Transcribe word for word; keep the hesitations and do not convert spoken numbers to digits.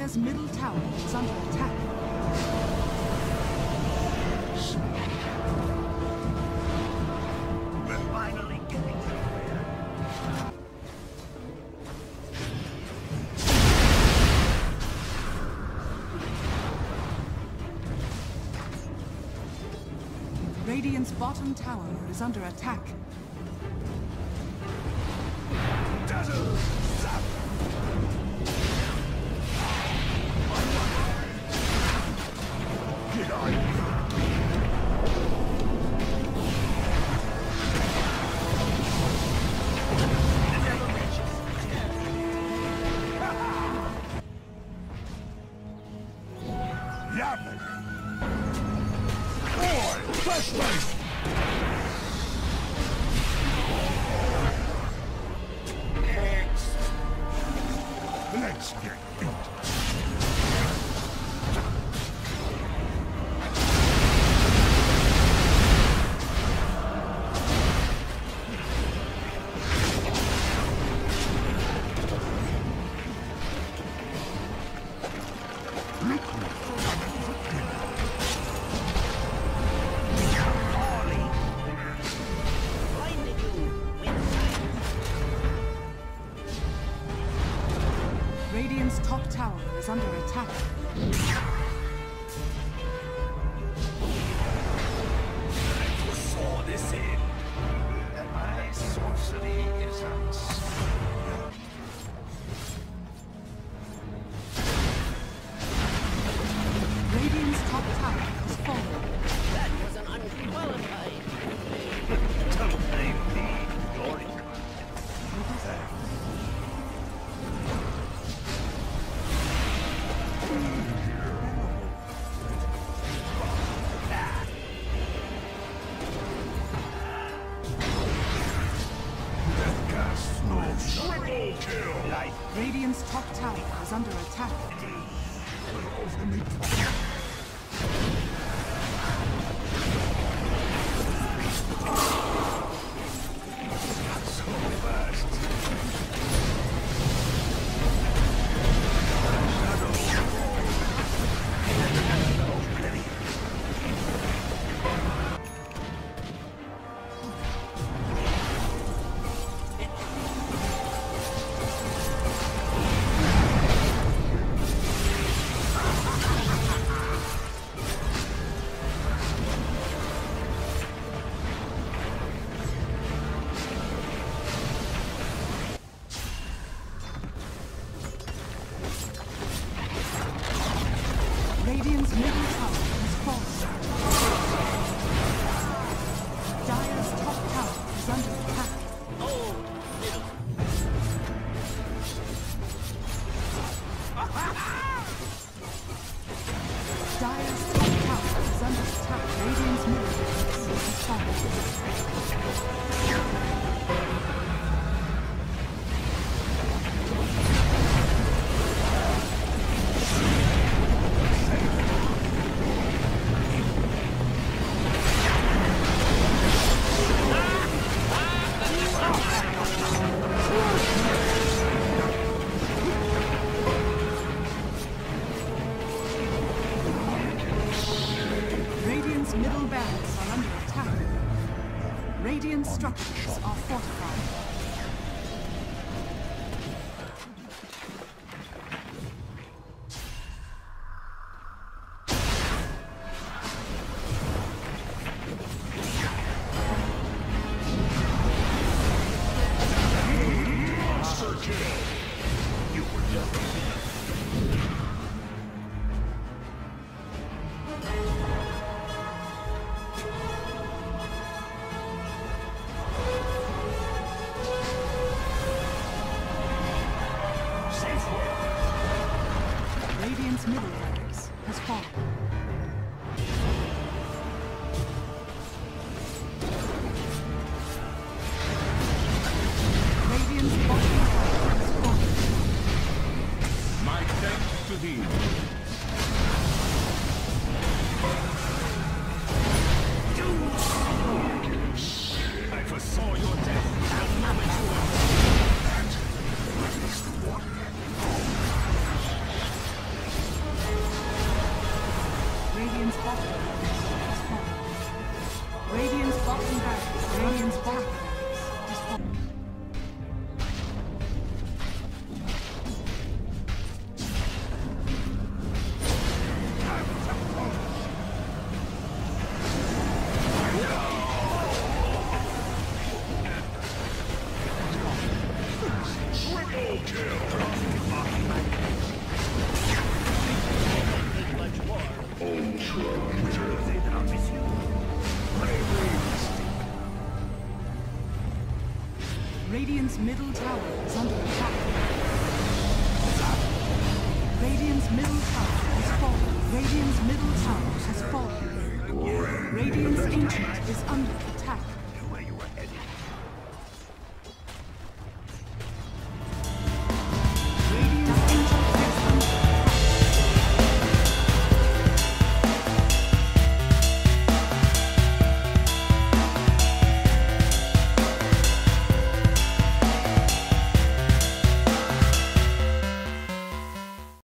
Dire's middle tower is under attack. We're finally getting somewhere. Radiant's bottom tower is under attack. Dazzle! Zap! Get on! Yapping! Boy! Flashlight! Let's get it. Radiant's top tower is under attack. You saw this in, and my sorcery is unstoppable. Radiant's top tower is falling. That was an unqualified. Don't blame me. You're incorrect. Radiant's top tower is under attack. Radiant's middle tower is falling. Dire's top tower is under attack. Oh, Dire's top tower is under attack. Radiant's middle tower is falling. Radiant's middle barracks are under attack. Radiant structures are fortified. Monster kill! You were just bottom has fallen. Radiant's bottom barracks. Radiant's bottom barracks has fallen. Radiant's middle tower is under attack. Radiant's middle tower has fallen. Radiant's middle tower has fallen. Radiant's ancient is under attack.